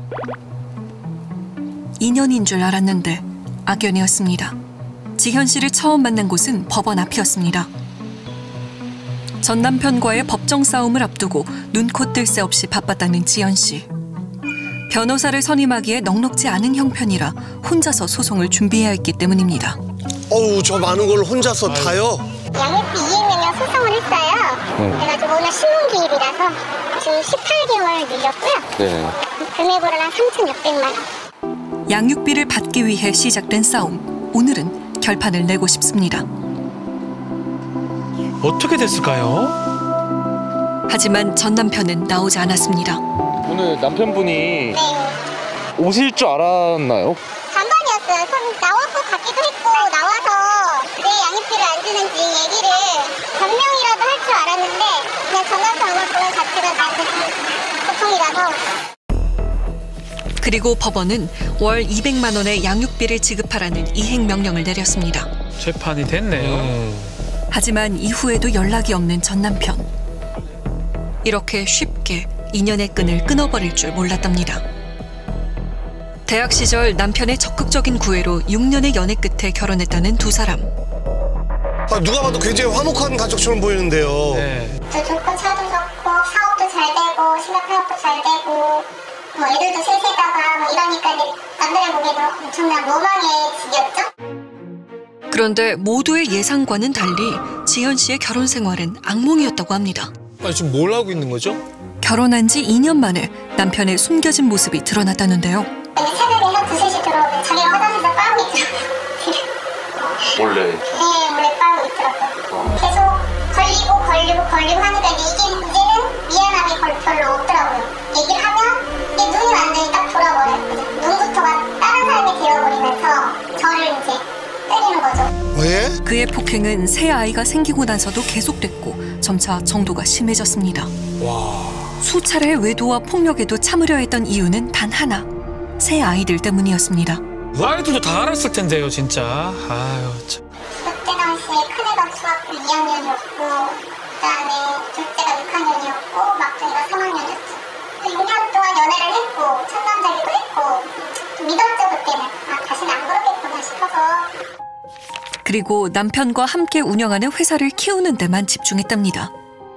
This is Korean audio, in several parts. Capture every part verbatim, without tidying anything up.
인연인 줄 알았는데 악연이었습니다. 지현 씨를 처음 만난 곳은 법원 앞이었습니다. 전 남편과의 법정 싸움을 앞두고 눈코 뜰 새 없이 바빴다는 지현 씨. 변호사를 선임하기에 넉넉지 않은 형편이라 혼자서 소송을 준비해야 했기 때문입니다. 어우, 저 많은 걸 혼자서 다요? 양육비 이행명령 소송을 했어요. 응. 그래가지고 오늘 신문기일이라서 지금 십팔 개월 늘렸고요. 네. 금액으로는 한 삼천육백만 원. 양육비를 받기 위해 시작된 싸움. 오늘은 결판을 내고 싶습니다. 어떻게 됐을까요? 하지만 전 남편은 나오지 않았습니다. 오늘 남편분이 네. 오실 줄 알았나요? 반반이었어요. 전 나올 것 같기도 했고 나와서 왜 양육비를 안 주는지 얘기를 변명이라도 할 줄 알았는데 그냥 전 남편 오늘 보는 자체가 나한테 고통이라서. 그리고 법원은 월 이백만 원의 양육비를 지급하라는 이행 명령을 내렸습니다. 재판이 됐네요. 음. 하지만 이후에도 연락이 없는 전 남편. 이렇게 쉽게 인연의 끈을 끊어버릴 줄 몰랐답니다. 대학 시절 남편의 적극적인 구애로 육 년의 연애 끝에 결혼했다는 두 사람. 아, 누가 봐도 굉장히 화목한 가족처럼 보이는데요. 네. 저 조건 차도 좋고 사업도 잘 되고 신학 사업도 잘 되고 뭐 애들도 셋에다가 뭐 이러니까 남들의 보기에도 엄청난 로망의 집이었죠. 그런데 모두의 예상과는 달리 지현 씨의 결혼 생활은 악몽이었다고 합니다. 아니, 지금 뭘 하고 있는 거죠? 결혼한 지 이 년 만에 남편의 숨겨진 모습이 드러났다는데요. 새벽에 한 두세 시 들어오면 자기가 화장실에서 빠고 있더라고요. 원래? 네, 원래 빠고 있더라고요. 계속 걸리고 걸리고 걸리고 하니까 이게, 이제는 미안함이 걸, 별로 없더라고요. 얘기를 하면 이게 눈이 완전히 딱 돌아버려요. 눈부터가 다른 사람이 되어버리면서 저를 이제 때리는 거죠. 왜? 그의 폭행은 새 아이가 생기고 나서도 계속됐고 점차 정도가 심해졌습니다. 와. 수차례 외도와 폭력에도 참으려 했던 이유는 단 하나. 새 아이들 때문이었습니다. 아이들도 다 알았을 텐데요, 진짜. 아유, 참. 그때 당시에 큰애가 중학교 이 학년이었고 그다음에 둘째가 육 학년이었고 막둥이가 삼 학년이었죠. 육 년 동안 연애를 했고 첫 남자기도 했고 믿었죠 그때는. 아, 다시는 안 그러겠구나 싶어서. 그리고 남편과 함께 운영하는 회사를 키우는 데만 집중했답니다.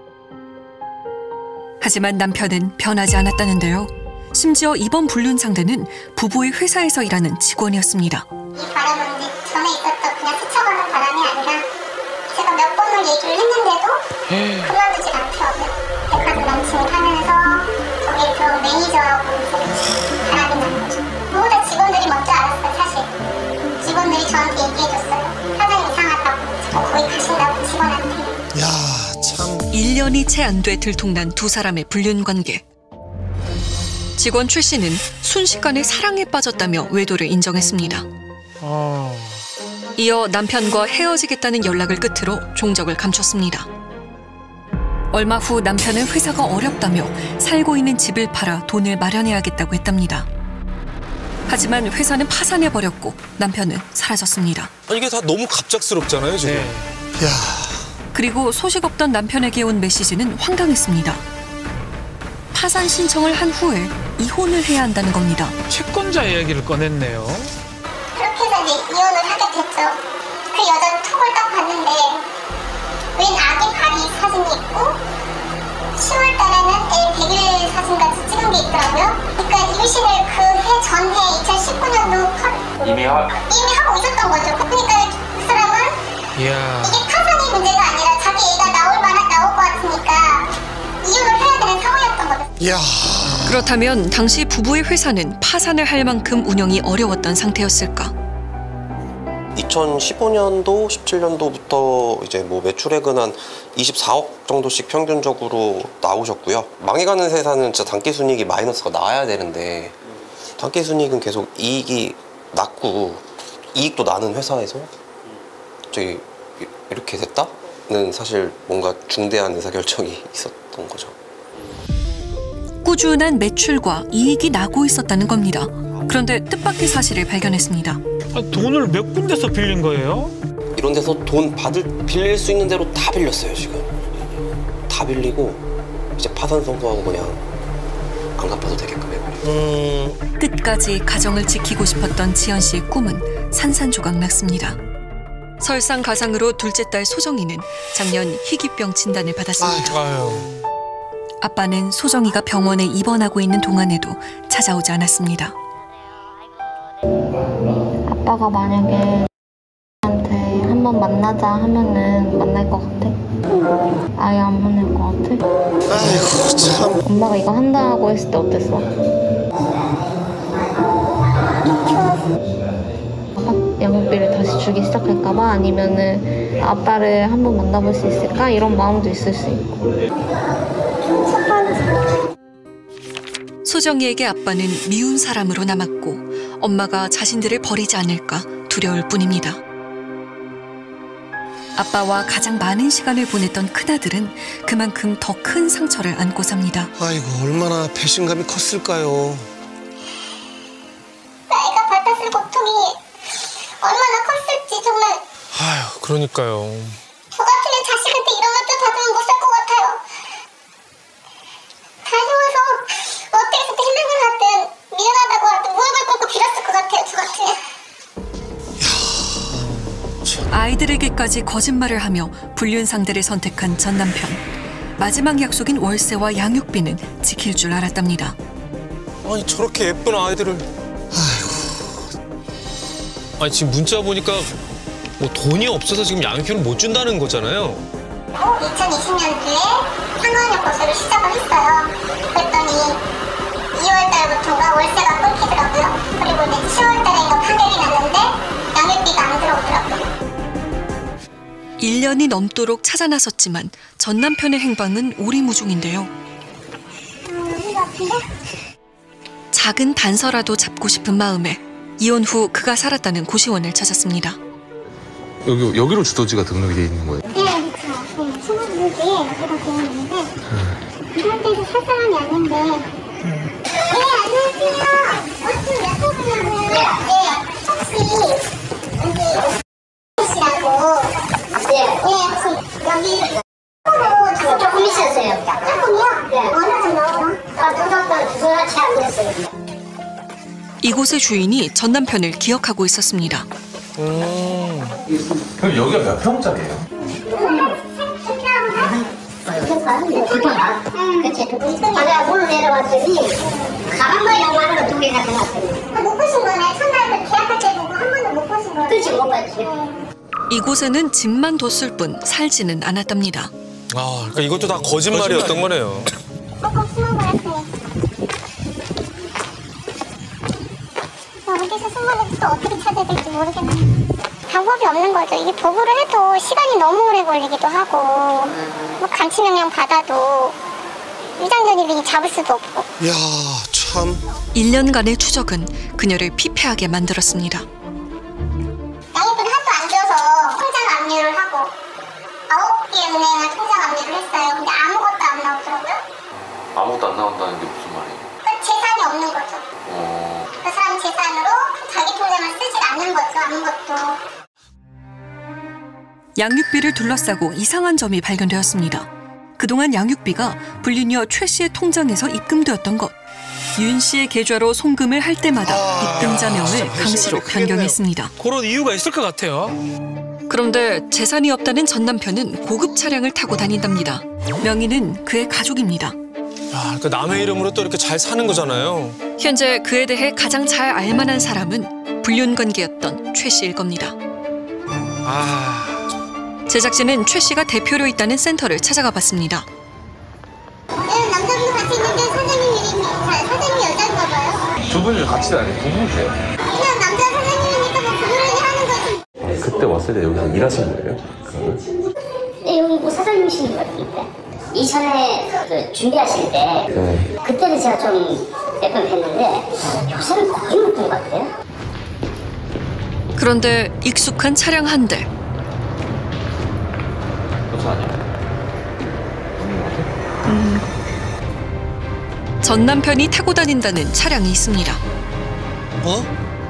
하지만 남편은 변하지 않았다는데요. 심지어 이번 불륜 상대는 부부의 회사에서 일하는 직원이었습니다. 이 바람은 이제 전에 있었던 그냥 스쳐가는 바람이 아니라 제가 몇 번을 얘기를 했는데도 그만두질 않더라고요. 백화점 런칭을 하면서 거기에 들어온 매니저하고 이제 바람이 난 거죠. 모두 직원들이 먼저 알았어요, 사실. 직원들이 저한테 얘기해줬어요. 사장이 이상하다고, 자꾸 거기 가신다고 직원한테. 야, 참. 일 년이 채 안 돼 들통난 두 사람의 불륜 관계. 직원 최 씨는 순식간에 사랑에 빠졌다며 외도를 인정했습니다. 어... 이어 남편과 헤어지겠다는 연락을 끝으로 종적을 감췄습니다. 얼마 후 남편은 회사가 어렵다며 살고 있는 집을 팔아 돈을 마련해야겠다고 했답니다. 하지만 회사는 파산해버렸고 남편은 사라졌습니다. 아니, 이게 다 너무 갑작스럽잖아요, 지금. 네. 야. 그리고 소식 없던 남편에게 온 메시지는 황당했습니다. 파산 신청을 한 후에 이혼을 해야 한다는 겁니다. 채권자 이야기를 꺼냈네요. 그렇게 해서 이제 이혼을 하게 됐죠. 그 여자 톡을 딱 봤는데 웬 아기 발이 사진이 있고 시월 달에는 애 백 일 사진까지 찍은 게 있더라고요. 그러니까 임신을 그 해 전해 이천십구 년도 팔 이미 하... 이미 하고 있었던 거죠. 그러니까 그 사람은 이야. 이게 파산이 문제가 아니라 자기 애가 나올 만한 나올 것 같으니까 이혼을 해야 되는 상황이었던 거죠. 이야. 그렇다면 당시 부부의 회사는 파산을 할 만큼 운영이 어려웠던 상태였을까? 이천십오 년도, 십칠 년도부터 이제 뭐 매출액은 한 이십사억 정도씩 평균적으로 나오셨고요. 망해가는 회사는 진짜 단기순이익이 마이너스가 나와야 되는데 단기순이익은 계속 이익이 낮고 이익도 나는 회사에서 저기 이렇게 됐다는 사실 뭔가 중대한 의사결정이 있었던 거죠. 꾸준한 매출과 이익이 나고 있었다는 겁니다. 그런데 뜻밖의 사실을 발견했습니다. 아, 돈을 몇 군데서 빌린 거예요? 이런 데서 돈 받을 빌릴 수 있는 대로 다 빌렸어요. 지금 다 빌리고 이제 파산 선고하고 그냥 안 갚아도 되게끔 해버려요. 음. 끝까지 가정을 지키고 싶었던 지현 씨의 꿈은 산산조각 났습니다. 설상가상으로 둘째 딸 소정이는 작년 희귀병 진단을 받았습니다. 아유. 아빠는 소정이가 병원에 입원하고 있는 동안에도 찾아오지 않았습니다. 아빠가 만약에 한테 한번 만나자 하면은 만날 것 같아? 아예 안 만날 것 같아? 아이고 참. 엄마가 이거 한다고 했을 때 어땠어? 아빠 양육비를 다시 주기 시작할까봐 아니면은 아빠를 한번 만나볼 수 있을까? 이런 마음도 있을 수 있고. 소정이에게 아빠는 미운 사람으로 남았고 엄마가 자신들을 버리지 않을까 두려울 뿐입니다. 아빠와 가장 많은 시간을 보냈던 큰아들은 그만큼 더 큰 상처를 안고 삽니다. 아이고 얼마나 배신감이 컸을까요. 나이가 받았을 고통이 얼마나 컸을지 정말. 아유, 그러니까요. 저 같으면 자식한테 이런 것도 받으면 못 살 것 같아요. 달려와서 어떻게 해명을 하든 미안하다고 하든 무릎을 꿇고 빌었을 것 같아요. 저 같으면. 아이들에게까지 거짓말을 하며 불륜 상대를 선택한 전 남편. 마지막 약속인 월세와 양육비는 지킬 줄 알았답니다. 아니, 저렇게 예쁜 아이들을. 아이고. 아니, 지금 문자 보니까 뭐 돈이 없어서 지금 양육비를 못 준다는 거잖아요. 이천이십 년도에 상환역 거수를 시작을 했어요. 그랬더니 이월 달부터가 월세가 끊기더라고요. 그리고 이제 칠월 달에 이거 판결이 났는데 양육비가 안 들어오더라고요. 일 년이 넘도록 찾아 나섰지만 전 남편의 행방은 오리무중인데요. 작은 단서라도 잡고 싶은 마음에 이혼 후 그가 살았다는 고시원을 찾았습니다. 여기 여기로 주소지가 등록이 돼 있는 거예요? 네, 그렇죠. 신혼부부에 여기가 되어 있는데 이런 데서 살 사람이 아닌데. 네, 안녕하세요. 어떻게 몇 분이냐고요? 네, 혹시 여기 씨라고. 네, 네, 혹시 여기 조금으로 조금 있었어요. 조금이요? 네. 어느 정도? 아, 조금 주소를 잘 안 됐어요. 이곳의 주인이 전 남편을 기억하고 있었습니다. 음. 그럼 여기가 몇 평짜리예요? 그치. 맞아, 물을 내려왔더니 가방만 영화를 두 개가 들어왔어요. 못 보신 거네. 첫날 그 계약할 때 보고 한 번도 못 보신 거예요. 그렇지, 못 봤지. 이곳에는 집만 뒀을 뿐 살지는 않았답니다. 아, 그러니까 이것도 다 거짓말이었던 거네요. 꼭꼭 숨어버렸어요. 어디서 숨어는지 또 어떻게 찾아야 될지 모르겠네요. 방법이 없는 거죠. 이게 보고를 해도 시간이 너무 오래 걸리기도 하고 뭐 감치명령 받아도 위장전입이니 잡을 수도 없고. 야 참. 일 년간의 추적은 그녀를 피폐하게 만들었습니다. 양육비를 하도 안 줘서 통장 압류를 하고 아홉 개 은행을 통장 압류를 했어요. 근데 아무것도 안 나오더라고요. 아무것도 안 나온다는 게 무슨 말이에요? 그러니까 재산이 없는 거죠. 어... 그 사람 재산으로 자기 통장을 쓰질 않는 거죠. 아무것도. 양육비를 둘러싸고 이상한 점이 발견되었습니다. 그동안 양육비가 불륜녀 최 씨의 통장에서 입금되었던 것. 윤 씨의 계좌로 송금을 할 때마다 입금자명을 강 씨로 변경했습니다. 그런 이유가 있을 것 같아요. 그런데 재산이 없다는 전 남편은 고급 차량을 타고 다닌답니다. 명의는 그의 가족입니다. 야, 그 남의 이름으로 또 이렇게 잘 사는 거잖아요. 현재 그에 대해 가장 잘 알만한 사람은 불륜 관계였던 최 씨일 겁니다. 아... 제작진은 최 씨가 대표로 있다는 센터를 찾아가 봤습니다. 네, 남자분도 같이 있는데 사장님 이름이 사장님이 여자인가 봐요. 두 분이 같이 다니 부부세요? 그냥 남자 사장님이니까 뭐 부부를 하는 거지. 그때 왔을 때 여기서 일하신 거예요? 그러면? 네, 여기 뭐 사장님이신 것 같은데. 이전에 그 준비하실 때 네. 그때는 제가 좀 몇 번 뵀는데 요새는 거의 못 본 것 같아요. 그런데 익숙한 차량 한 대. 그렇죠, 아니에요? 음. 전 남편이 타고 다닌다는 차량이 있습니다. 어?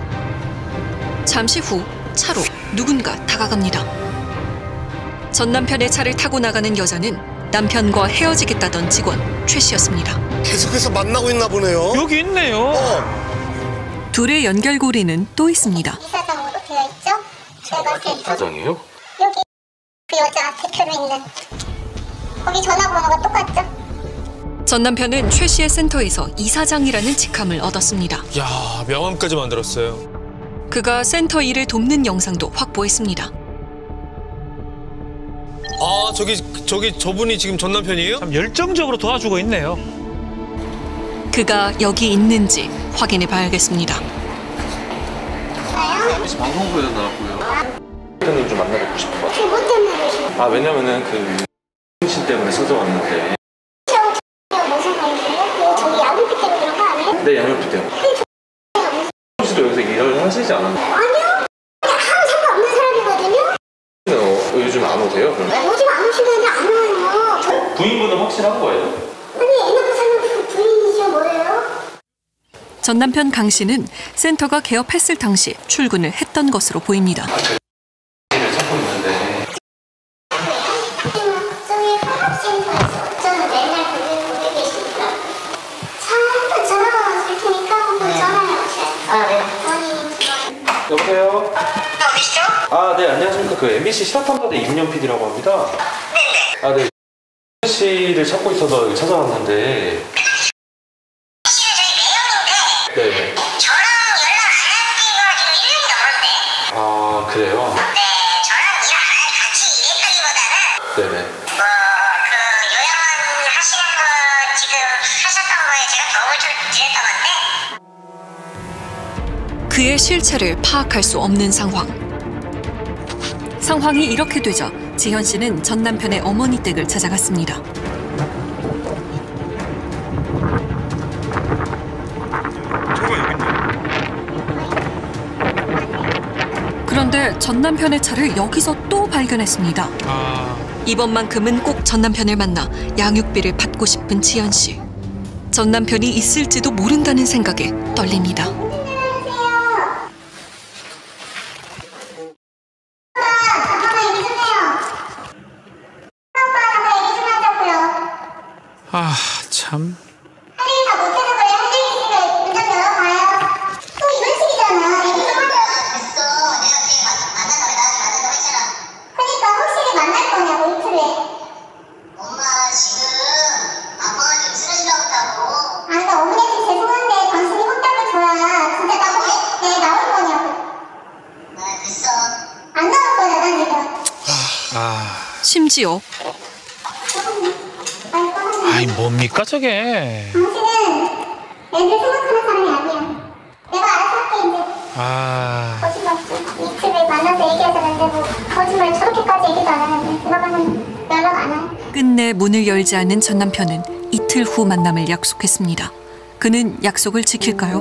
잠시 후 차로 누군가 다가갑니다. 전 남편의 차를 타고 나가는 여자는 남편과 헤어지겠다던 직원 최 씨였습니다. 계속해서 만나고 있나 보네요. 여기 있네요. 어. 둘의 연결고리는 또 있습니다. 이사장으로 되어 있죠? 저희가 센터. 이사장이에요? 여기 그 여자 대표로 있는 거기 전화번호가 똑같죠? 전 남편은 최 씨의 센터에서 이사장이라는 직함을 얻었습니다. 야, 명함까지 만들었어요. 그가 센터 일을 돕는 영상도 확보했습니다. 아, 저기 저기 저분이 지금 전 남편이에요? 참 열정적으로 도와주고 있네요. 그가 여기 있는지 확인해 봐야겠습니다. 엠비씨 방송국에서 나왔고요. 팬을 좀 만나뵙고 싶어. 지금 뭐 때문에 그러시나요? 아 왜냐면은 그 신 때문에 찾아왔는데. 무슨 말이세요? 저기 야구기 때문에 그런 거 아니에요? 네, 양육비 때문에. 씨도 여기서 일을 하시지 않았나요? 아니요. 그냥 아무 상관없는 사람이거든요. 어, 요즘 안 오세요? 그럼? 요즘 안 오시는데 안 와요. 저... 부인분은 확실한 거예요? 아니 애 낳고 사는데 그 부인이죠 뭐예요? 전 남편 강 씨는 센터가 개업했을 당시 출근을 했던 것으로 보입니다. 일을 찾고 있는데. 저기 화학센터에서 저는 맨날 그게 거기 계시니까 잠깐 전화번호 줄 테니까 한번 전화해 보세요. 아 네. 아니 여보세요? 어디시죠? 아, 네, 안녕하십니까. 그 엠비씨 실화탐사대 임윤 피디라고 합니다. 네네. 아, 네. 씨를 찾고 있어서 여기 찾아왔는데. 네. 저랑 연락 안 한 지가 지금 일 년이 넘었는데. 아, 그래요? 네, 저랑 일 안 같이 일했다기보다는 네네. 뭐 그 요양원 하시는 거 지금 하셨던 거에 제가 도움을 좀 드렸던 건데. 그의 실체를 파악할 수 없는 상황. 상황이 이렇게 되자 지현 씨는 전 남편의 어머니 댁을 찾아갔습니다. 그런데 전 남편의 차를 여기서 또 발견했습니다. 아... 이번만큼은 꼭 전 남편을 만나 양육비를 받고 싶은 지현 씨. 전 남편이 있을지도 모른다는 생각에 떨립니다. 아, 참. 할 일 다 못해서 그래. 할 일 있으니까 문 좀 열어봐요. 또 이런 식이잖아. 애기 좀 하자. 됐어. 내가 걔 만난다고 나한테 만난다고 했잖아. 그러니까 확실히 만날 거냐고 이틀에. 엄마 지금 아빠가 좀 쓰러지려고 했다고. 아, 그러니까 어머니한테 죄송한데 당신이 확답을 줘야 진짜 나 내, 내 나올 거냐고. 아, 됐어. 안 나올 거야, 난 지금. 아... 심지어 아이, 뭡니까 저게. 당신은 애들 생각하는 사람이 아니야. 내가 알아서 할게 이제. 아... 거짓말. 이틀에 만나서 얘기하자 는데 뭐 거짓말 저렇게까지 얘기도 안 하는데 들어가면 연락 안 와요. 끝내 문을 열지 않은 전 남편은 이틀 후 만남을 약속했습니다. 그는 약속을 지킬까요?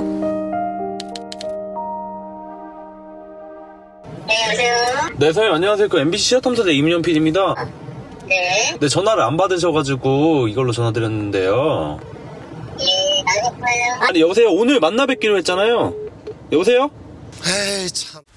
네, 여보세요? 네, 선생님 안녕하세요. 그 엠비씨 실화탐사대 임윤 피디입니다. 네. 네, 전화를 안 받으셔가지고 이걸로 전화드렸는데요. 예, 알겠어요. 아니, 여보세요? 오늘 만나 뵙기로 했잖아요. 여보세요? 에이 참.